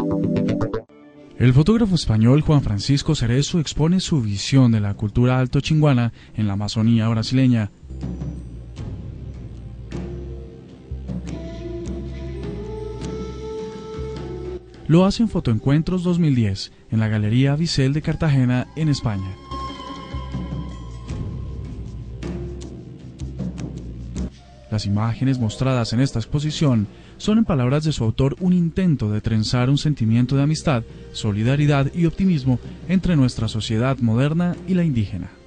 El fotógrafo español Juan Francisco Cerezo expone su visión de la cultura alto-chinguana en la Amazonía brasileña. Lo hace en Fotoencuentros 2010, en la Galería Visel de Cartagena, en España. Las imágenes mostradas en esta exposición son, en palabras de su autor, un intento de trenzar un sentimiento de amistad, solidaridad y optimismo entre nuestra sociedad moderna y la indígena.